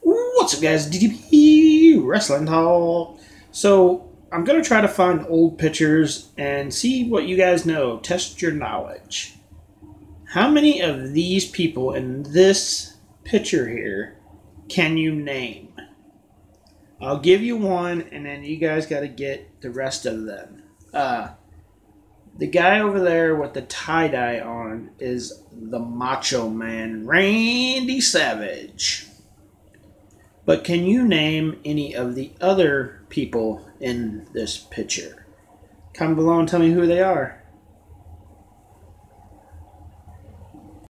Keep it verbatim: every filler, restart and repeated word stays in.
What's up, guys? D T M P Wrestling Talk. So, I'm going to try to find old pictures and see what you guys know. Test your knowledge. How many of these people in this picture here can you name? I'll give you one, and then you guys got to get the rest of them. Uh, the guy over there with the tie-dye on is the Macho Man, Randy Savage. But can you name any of the other people in this picture? Comment below and tell me who they are.